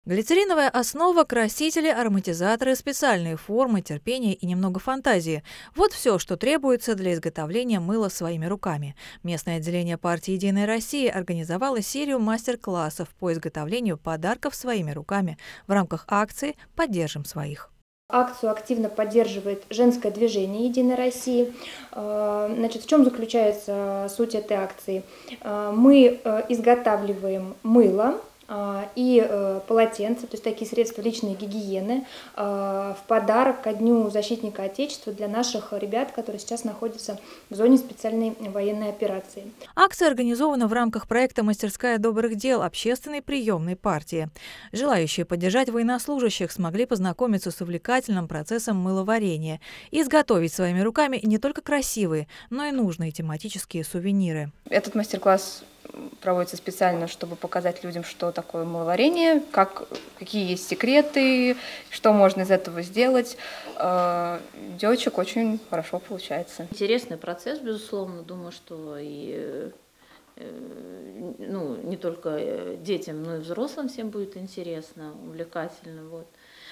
Глицериновая основа, красители, ароматизаторы, специальные формы, терпение и немного фантазии. Вот все, что требуется для изготовления мыла своими руками. Местное отделение партии «Единая Россия» организовало серию мастер-классов по изготовлению подарков своими руками в рамках акции «Поддержим своих». Акцию активно поддерживает женское движение «Единой России». Значит, в чем заключается суть этой акции? Мы изготавливаем мыло и полотенца, то есть такие средства личной гигиены, в подарок ко Дню защитника Отечества для наших ребят, которые сейчас находятся в зоне специальной военной операции. Акция организована в рамках проекта «Мастерская добрых дел» общественной приемной партии. Желающие поддержать военнослужащих смогли познакомиться с увлекательным процессом мыловарения и изготовить своими руками не только красивые, но и нужные тематические сувениры. Этот мастер-класс проводится специально, чтобы показать людям, что такое мыловарение, какие есть секреты, что можно из этого сделать. Девочек очень хорошо получается. Интересный процесс, безусловно. Думаю, что и не только детям, но и взрослым всем будет интересно, увлекательно. Вот.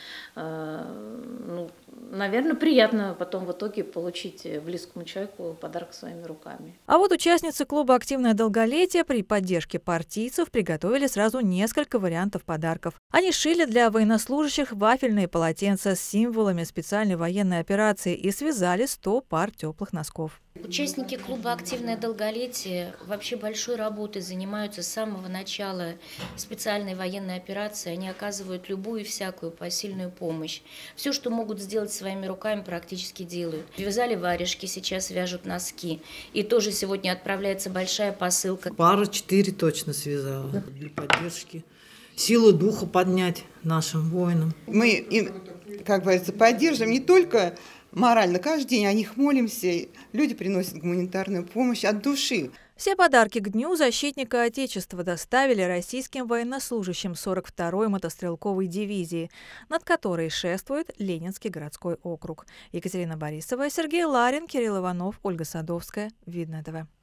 Наверное, приятно потом в итоге получить близкому человеку подарок своими руками. А вот участницы клуба «Активное долголетие» при поддержке партийцев приготовили сразу несколько вариантов подарков. Они шили для военнослужащих вафельные полотенца с символами специальной военной операции и связали 100 пар теплых носков. Участники клуба «Активное долголетие» вообще большой работой занимаются с самого начала специальной военной операции. Они оказывают любую и всякую посильную помощь. Все, что могут сделать своими руками, практически делают. Вязали варежки, сейчас вяжут носки. И тоже сегодня отправляется большая посылка. Пара 4 точно связала для поддержки. Силу духа поднять нашим воинам. Мы им, как говорится, поддерживаем не только морально, каждый день о них молимся, люди приносят гуманитарную помощь от души. Все подарки к Дню защитника Отечества доставили российским военнослужащим 42-й мотострелковой дивизии, над которой шествует Ленинский городской округ. Екатерина Борисова, Сергей Ларин, Кирилл Иванов, Ольга Садовская. Видное ТВ.